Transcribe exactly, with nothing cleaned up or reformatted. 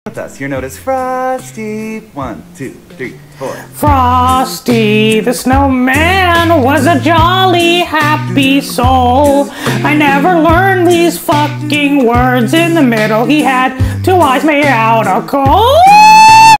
with us. You're known as Frosty. One, two, three, four. Frosty the snowman was a jolly, happy soul. I never learned these fucking words in the middle. He had two eyes made out of coal.